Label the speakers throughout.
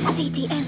Speaker 1: CTM.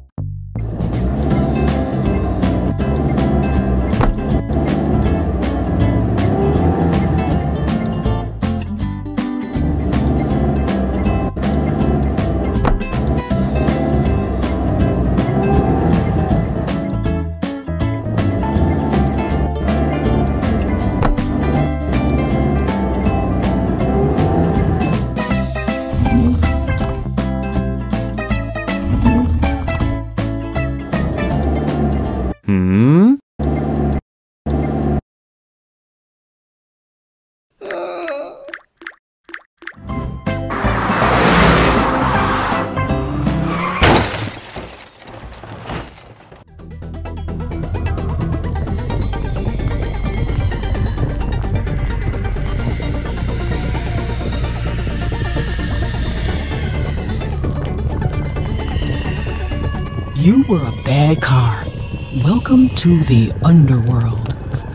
Speaker 2: You were a bad car. Welcome to the underworld.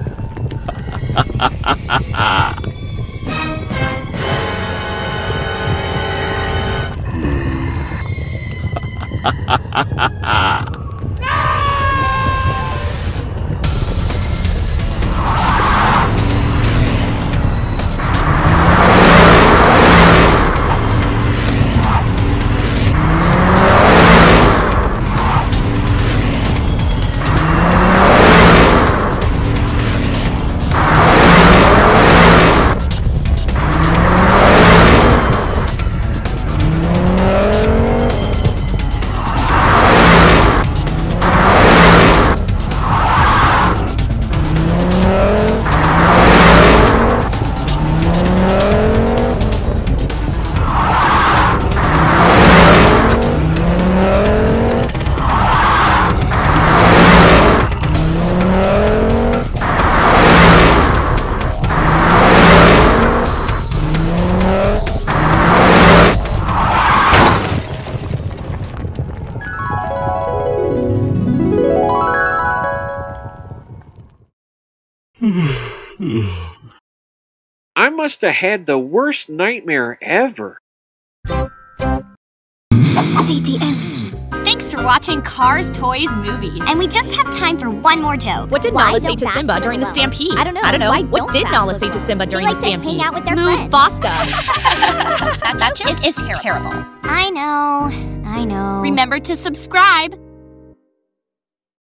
Speaker 3: I must have had the worst nightmare ever.
Speaker 1: CTM.
Speaker 4: Thanks for watching Cars, Toys, Movies.
Speaker 5: And we just have time for one more joke.
Speaker 6: What did Nala say to Simba during the stampede?
Speaker 5: I don't know.
Speaker 6: What did Nala say to Simba during the stampede?
Speaker 5: They like to hang out with their
Speaker 6: Move
Speaker 5: friends.
Speaker 6: Bosca.
Speaker 4: That joke is terrible.
Speaker 5: I know.
Speaker 4: Remember to subscribe.